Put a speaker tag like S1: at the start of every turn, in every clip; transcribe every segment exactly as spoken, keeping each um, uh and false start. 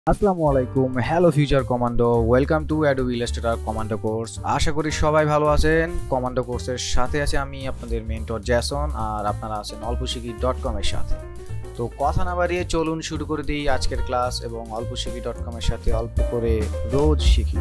S1: আসসালামু আলাইকুম, hello future commando, welcome to Adobe Illustrator commando course. আশা করি সবাই ভালো আছেন। কমান্ডো কোর্সের সাথে আছে আমি আপনাদের মেন্টর জ্যাসন, আর আপনারা আছেন অল্পশিখি ডট কম এর সাথে। তো কথা না বাড়িয়ে চলুন শুরু করে দিই আজকের ক্লাস, এবং অল্পশিখি ডট কম এর সাথে অল্প করে রোজ শিখি।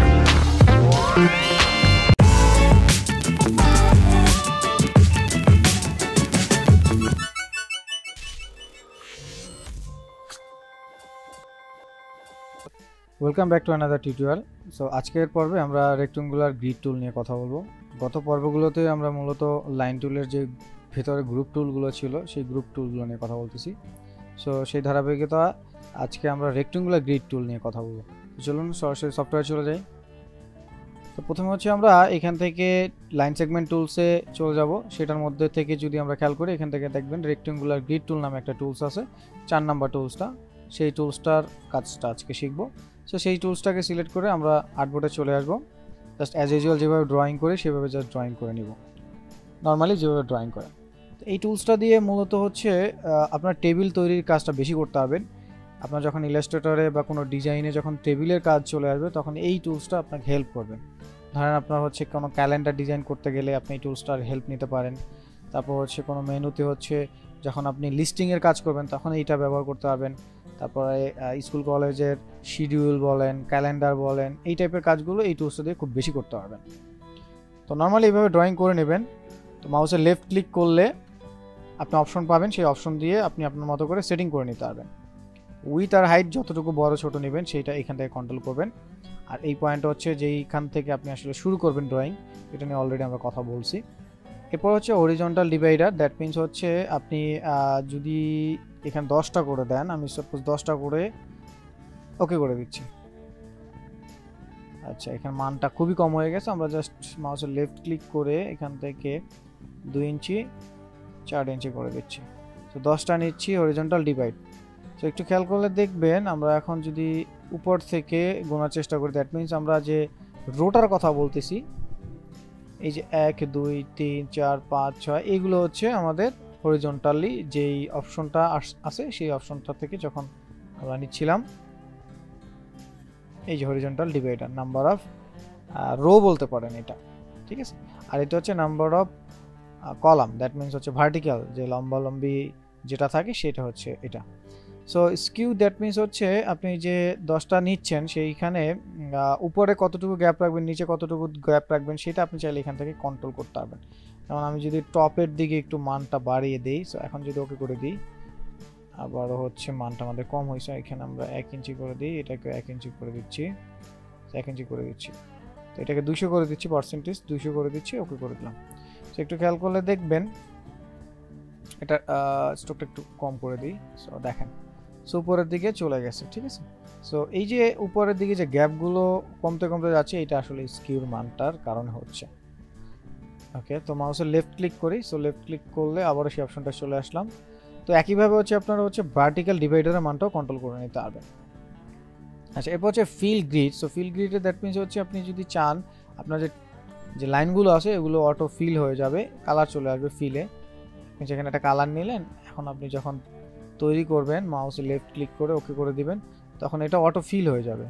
S1: Welcome back to another tutorial. So আজকের পর্বে আমরা রেক্ট্যাঙ্গুলার গ্রিড টুল নিয়ে কথা বলবো। গত পর্বগুলোতে আমরা মূলত লাইন টুলের যে ভেতরে গ্রুপ টুলগুলো ছিল সেই গ্রুপ টুলগুলো নিয়ে কথা বলতেছি। সো সেই ধারাবাহিকতা আজকে আমরা রেক্ট্যাঙ্গুলার গ্রিড টুল নিয়ে কথা বলবো। চলুন সরাসরি সফটওয়্যারে চলে যাই। তো প্রথমে হচ্ছে আমরা এখান থেকে লাইন সেগমেন্ট টুলসে চলে যাব। সেটার মধ্যে থেকে যদি আমরা খেয়াল করি, এখান থেকে দেখবেন রেক্ট্যাঙ্গুলার গ্রিড টুল নামে একটা টুলস আছে, চার নাম্বার টুলসটা। সেই টুলসটার কাজটা আজকে শিখবো। সো সেই টুলসটাকে সিলেক্ট করে আমরা আর্টবোর্ডে চলে আসবো। জাস্ট অ্যাজ ইউজুয়াল যেভাবে ড্রয়িং করি সেভাবে জাস্ট ড্রয়িং করে নিব, নর্মালি যেভাবে ড্রয়িং করে। তো এই টুলসটা দিয়ে মূলত হচ্ছে আপনার টেবিল তৈরির কাজটা বেশি করতে পারবেন। আপনার যখন ইলাস্ট্রেটরে বা কোনো ডিজাইনে যখন টেবিলের কাজ চলে আসবে, তখন এই টুলসটা আপনাকে হেল্প করবে। ধরেন আপনার হচ্ছে কোনো ক্যালেন্ডার ডিজাইন করতে গেলে আপনি এই টুলসটার হেল্প নিতে পারেন। তারপর হচ্ছে কোনো মেনুতে হচ্ছে যখন আপনি লিস্টিংয়ের কাজ করবেন তখন এইটা ব্যবহার করতে পারবেন। তারপরে স্কুল কলেজের শিডিউল বলেন, ক্যালেন্ডার বলেন, এই টাইপের কাজগুলো এই টুলসটা দিয়ে খুব বেশি করতে পারবেন। তো নর্মালি এইভাবে ড্রয়িং করে নেবেন। তো মাউসের লেফট ক্লিক করলে আপনি অপশন পাবেন, সেই অপশন দিয়ে আপনি আপনার মতো করে সেটিং করে নিতে পারবেন। উইথ আর হাইট যতটুকু বড় ছোট নেবেন সেইটা এখান থেকে কন্ট্রোল করবেন। আর এই পয়েন্ট হচ্ছে যেইখান থেকে আপনি আসলে শুরু করবেন ড্রয়িং, এটা নিয়ে অলরেডি আমরা কথা বলছি। এরপর হচ্ছে হরিজন্টাল ডিভাইডার। দ্যাট মিনস হচ্ছে আপনি যদি এখানে দশটা করে দেন, আমি সাপোজ দশটা করে ওকে করে দিচ্ছি। আচ্ছা, এখানে মানটা খুবই কম হয়ে গেছে। আমরা জাস্ট মাউসের লেফট ক্লিক করে এখান থেকে দুই ইঞ্চি চার ইঞ্চি করে দিচ্ছি। তো দশটা নিচ্ছি হরিজন্টাল ডিভাইড। তো একটু খেয়াল করলে দেখবেন আমরা এখন যদি উপর থেকে গোনার চেষ্টা করি, দ্যাট মিনস আমরা যে রোটার কথা বলতেছি, এই যে এক দুই তিন চার পাঁচ ছয়, এইগুলো হচ্ছে আমাদের হরিজন্টালি যেই অপশনটা আছে সেই অপশনটা থেকে যখন আমরা নিচ্ছিলাম, এই যে horizontal divider, number of row বলতে পারেন এটা, ঠিক আছে। আর এটা হচ্ছে number of column, that means হচ্ছে ভার্টিক্যাল যে লম্বালম্বি যেটা থাকে সেটা হচ্ছে এটা। সো স্কিউ দ্যাট মিনস হচ্ছে আপনি যে দশটা নিচ্ছেন সেইখানে উপরে কতটুকু গ্যাপ রাখবেন, নিচে কতটুকু গ্যাপ রাখবেন, সেটা আপনি চাইলে এখান থেকে কন্ট্রোল করতে পারবেন। যেমন আমি যদি টপের দিকে একটু মানটা বাড়িয়ে দিই, সো এখন যদি ওকে করে দিই, আবারও হচ্ছে মানটা আমাদের কম হয়েছে, এখানে আমরা এক ইঞ্চি করে দিই, এটাকে এক ইঞ্চি করে দিচ্ছি, এক ইঞ্চি করে দিচ্ছি। তো এটাকে দুশো করে দিচ্ছি, পার্সেন্টেজ দুশো করে দিচ্ছি, ওকে করে দিলাম। তো একটু খেয়াল করলে দেখবেন এটা স্ট্রোকটা একটু কম করে দিই। সো দেখেন, সো উপরের দিকে চলে গেছে, ঠিক আছে। সো এই যে উপরের দিকে যে গ্যাপগুলো কমতে কমতে যাচ্ছে, এটা আসলে স্কিউর মানটার কারণে হচ্ছে। ওকে, তো মাউসের লেফট ক্লিক করি। সো লেফট ক্লিক করলে আবারও সেই অপশনটা চলে আসলাম। তো একইভাবে হচ্ছে আপনারা হচ্ছে ভার্টিক্যাল ডিভাইডারের মানটাও কন্ট্রোল করে নিতে পারবেন। আচ্ছা, এরপর হচ্ছে ফিল গ্রিড। সো ফিল গ্রিডে দ্যাট মিনস হচ্ছে আপনি যদি চান আপনার যে যে লাইনগুলো আছে এগুলো অটো ফিল হয়ে যাবে, কালার চলে আসবে ফিলে। আপনি যেখানে একটা কালার নিলেন, এখন আপনি যখন তৈরি করবেন মাউসে লেফট ক্লিক করে ওকে করে দিবেন, তখন এটা অটো ফিল হয়ে যাবে।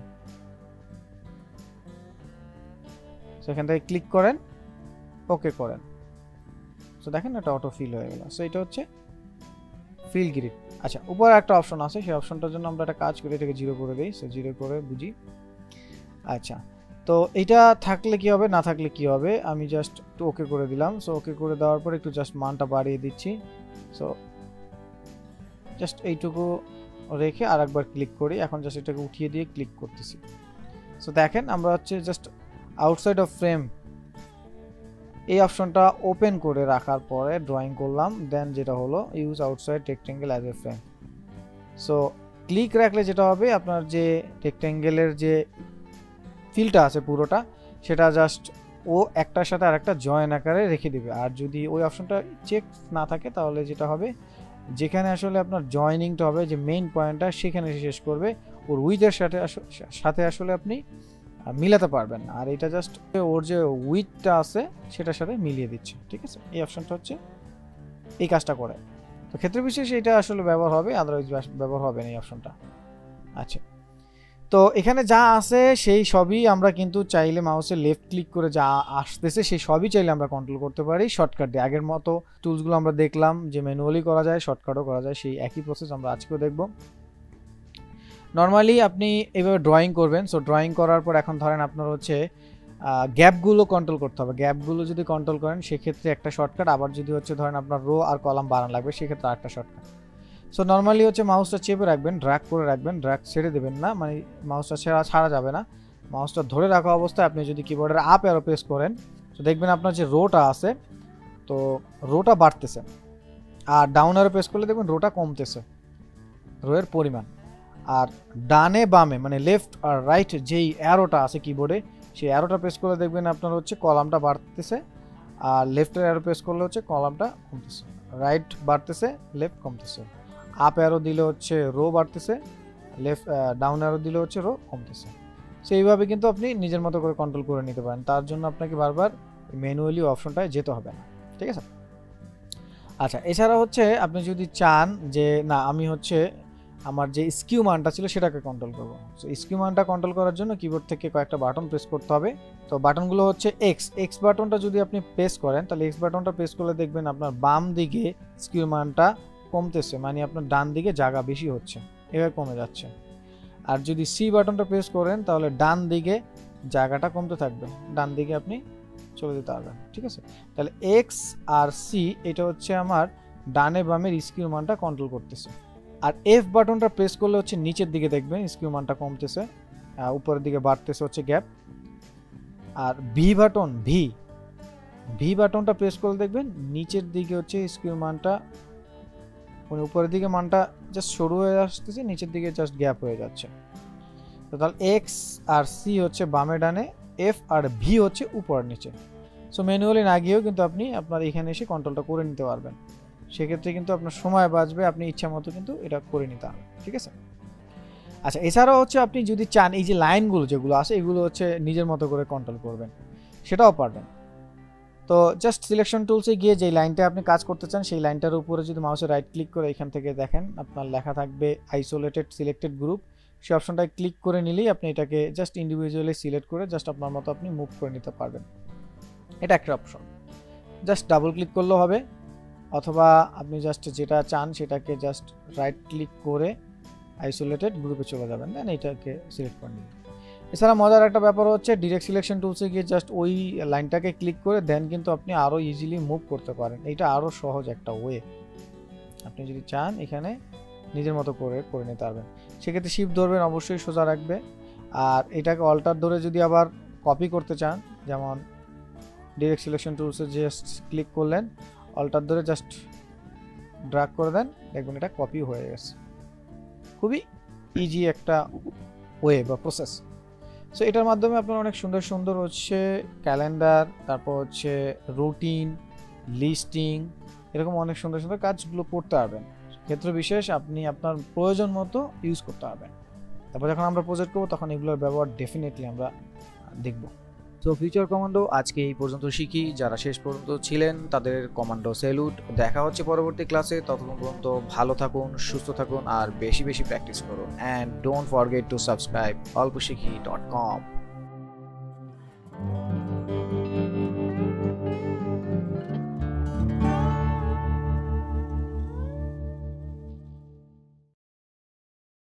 S1: সেখান থেকে ক্লিক করেন, ওকে করেন, সো দেখেন এটা অটো ফিল হয়ে গেল। সো এটা হচ্ছে ফিল গ্রিড। আচ্ছা, উপরে একটা অপশন আছে, সেই অপশনটার জন্য আমরা একটা কাজ করি, এটাকে জিরো করে দিই। সো জিরো করে বুঝি। আচ্ছা, তো এইটা থাকলে কি হবে, না থাকলে কি হবে, আমি জাস্ট একটু ওকে করে দিলাম। সো ওকে করে দেওয়ার পর একটু জাস্ট মানটা বাড়িয়ে দিচ্ছি। সো জাস্ট এইটুকু রেখে আর একবার ক্লিক করি। এখন জাস্ট এটাকে উঠিয়ে দিয়ে ক্লিক করতেছি। সো দেখেন আমরা হচ্ছে জাস্ট আউটসাইড অফ ফ্রেম এই অপশনটা ওপেন করে রাখার পরে ড্রয়িং করলাম, দেন যেটা হলো use outside rectangle as a frame. So click রাখলে যেটা হবে, আপনার যে রেক্ট্যাঙ্গেলের যে ফিলটা আছে পুরোটা, সেটা জাস্ট ও একটার সাথে আর একটা জয়েন আকারে রেখে দিবে। আর যদি ওই অপশনটা চেক না থাকে, তাহলে যেটা হবে, যেখানে আসলে আপনার জয়েনিংটা হবে, যে মেইন পয়েন্টটা, সেখানে শেষ করবে, ওর উইথের সাথে সাথে আসলে আপনি মিলাতে পারবেন না। আর এটা জাস্ট ওর যে উইথটা আছে সেটার সাথে মিলিয়ে দিচ্ছে, ঠিক আছে। এই অপশনটা হচ্ছে এই কাজটা করে। তো ক্ষেত্র বিশেষে এটা আসলে ব্যবহার হবে, আদারওয়াইজ ব্যবহার হবে না এই অপশনটা। আচ্ছা, তো এখানে যা আছে সেই সবই আমরা কিন্তু চাইলে মাউসে লেফট ক্লিক করে যা আসতেছে সেই সবই চাইলে আমরা কন্ট্রোল করতে পারি শর্টকাট দিয়ে। আগের মতো টুলসগুলো আমরা দেখলাম যে ম্যানুয়ালি করা যায়, শর্টকাটও করা যায়, সেই একই প্রসেস আমরা আজকেও দেখব। নর্মালি আপনি এইভাবে ড্রয়িং করবেন। সো ড্রয়িং করার পর এখন ধরেন আপনার হচ্ছে গ্যাপগুলো কন্ট্রোল করতে হবে। গ্যাপগুলো যদি কন্ট্রোল করেন সেক্ষেত্রে একটা শর্টকাট, আবার যদি হচ্ছে ধরেন আপনার রো আর কলাম বাড়ানো লাগবে সেক্ষেত্রে আরেকটা শর্টকাট। সো নর্মালি হচ্ছে মাউসটা চেপে রাখবেন, ড্র্যাগ করে রাখবেন, ড্র্যাগ ছেড়ে দেবেন না, মানে মাউসটা ছেড়া ছাড়া যাবে না। মাউসটা ধরে রাখা অবস্থায় আপনি যদি কিবোর্ডের আপ অ্যারো প্রেস করেন তো দেখবেন আপনার যে রোটা আছে তো রোটা বাড়তেছে, আর ডাউন অ্যারো প্রেস করলে দেখবেন রোটা কমতেছে, রোয়ের পরিমাণ। আর ডানে বামে মানে লেফট আর রাইট যেই অ্যারোটা আছে কিবোর্ডে সেই অ্যারোটা প্রেস করলে দেখবেন আপনার হচ্ছে কলামটা বাড়তেছে, আর লেফটের অ্যারো প্রেস করলে হচ্ছে কলামটা কমতেছে, রাইট বাড়তেছে, লেফট কমতেছে। আপ অ্যারো দিলে হচ্ছে রো বাড়তেছে, লেফট ডাউন অ্যারো দিলে হচ্ছে রো কমতেছে। সো এইভাবে কিন্তু আপনি নিজের মতো করে কন্ট্রোল করে নিতে পারেন, তার জন্য আপনাকে বারবার ম্যানুয়ালি অপশনটায় যেতে হবে না, ঠিক আছে। আচ্ছা, এছাড়া হচ্ছে আপনি যদি চান যে না আমি হচ্ছে আমার যে স্কিউ মানটা ছিল সেটাকে কন্ট্রোল করবো, সো স্কিউ মানটা কন্ট্রোল করার জন্য কিবোর্ড থেকে কয়েকটা বাটন প্রেস করতে হবে। তো বাটনগুলো হচ্ছে এক্স এক্স বাটনটা যদি আপনি প্রেস করেন তাহলে এক্স বাটনটা প্রেস করলে দেখবেন আপনার বাম দিকে স্কিউ মানটা কমতেছে, মানে আপনার ডান দিকে জায়গা বেশি হচ্ছে, এভাবে কমে যাচ্ছে। আর যদি সি বাটনটা প্রেস করেন তাহলে ডান দিকে জায়গাটা কমতে থাকবে, ডান দিকে আপনি চলে যেতে পারবেন, ঠিক আছে। তাহলে এক্স আর সি এটা হচ্ছে আমার ডানে বামের স্কিউ মানটা কন্ট্রোল করতেছে। আর এফ বাটনটা প্রেস করলে হচ্ছে নিচের দিকে দেখবেন স্কিউ মানটা কমতেছে, উপরের দিকে বাড়তেছে হচ্ছে গ্যাপ। আর ভি বাটন ভি ভি বাটনটা প্রেস করলে দেখবেন নিচের দিকে হচ্ছে স্কিউ মানটা, মানে উপরের দিকে মানটা জাস্ট সরু হয়ে আসতেছে, নিচের দিকে জাস্ট গ্যাপ হয়ে যাচ্ছে। তো তাহলে এক্স আর সি হচ্ছে বামে ডানে, এফ আর ভি হচ্ছে উপর নিচে। সো ম্যানুয়ালি না গিয়েও কিন্তু আপনি আপনার এখানে এসে কন্ট্রোলটা করে নিতে পারবেন, সেক্ষেত্রে কিন্তু আপনার সময় বাঁচবে, আপনি ইচ্ছা মতো কিন্তু এটা করে নিতে হবে, ঠিক আছে। আচ্ছা, এছাড়াও হচ্ছে আপনি যদি চান এই যে লাইনগুলো যেগুলো আছে এগুলো হচ্ছে নিজের মতো করে কন্ট্রোল করবেন, সেটাও পারবেন। তো জাস্ট সিলেকশন টুলসে গিয়ে যে লাইনটা আপনি কাজ করতে চান সেই লাইনটার উপরে যদি মাউসে রাইট ক্লিক করে এখান থেকে দেখেন আপনার লেখা থাকবে আইসোলেটেড সিলেক্টেড গ্রুপ, সেই অপশনটায় ক্লিক করে নিলেই আপনি এটাকে জাস্ট ইন্ডিভিজুয়ালি সিলেক্ট করে জাস্ট আপনার মতো আপনি মুভ করে নিতে পারবেন। এটা একটা অপশন, জাস্ট ডাবল ক্লিক করলেও হবে, অথবা আপনি জাস্ট যেটা চান সেটাকে জাস্ট রাইট ক্লিক করে আইসোলেটেড গ্রুপে চলে যাবেন, দেন এটাকে সিলেক্ট করে নেবেন। এছাড়া মজার একটা ব্যাপার হচ্ছে ডিরেক্ট সিলেকশন টুলসে গিয়ে জাস্ট ওই লাইনটাকে ক্লিক করে দেন কিন্তু আপনি আরও ইজিলি মুভ করতে পারেন, এইটা আরও সহজ একটা ওয়ে। আপনি যদি চান এখানে নিজের মতো করে করে নিতে পারবেন, সেক্ষেত্রে শিফট ধরবেন, অবশ্যই সোজা রাখবে। আর এটাকে অল্টার ধরে যদি আবার কপি করতে চান, যেমন ডিরেক্ট সিলেকশন টুলসে জাস্ট ক্লিক করলেন, অল্টার ধরে জাস্ট ড্র্যাগ করে দেন, দেখবেন এটা কপি হয়ে গেছে। খুবই ইজি একটা ওয়ে বা প্রসেস। সো এটার মাধ্যমে আপনার অনেক সুন্দর সুন্দর হচ্ছে ক্যালেন্ডার, তারপর হচ্ছে রুটিন, লিস্টিং, এরকম অনেক সুন্দর সুন্দর কাজগুলো করতে পারবেন। ক্ষেত্র বিশেষ আপনি আপনার প্রয়োজন মতো ইউজ করতে পারবেন। তারপর যখন আমরা প্রজেক্ট করবো তখন এগুলোর ব্যবহার ডেফিনেটলি আমরা দেখব। তো ফিউচার কমান্ডো আজকে এই পর্যন্ত শিখি, যারা শেষ পর্যন্ত ছিলেন তাদের কমান্ডো স্যালুট। দেখা হচ্ছে পরবর্তী ক্লাসে, ততক্ষণ পর্যন্ত ভালো থাকুন, সুস্থ থাকুন আর বেশি বেশি প্র্যাকটিস করুন। And don't forget to subscribe অল্প শিখি ডট কম।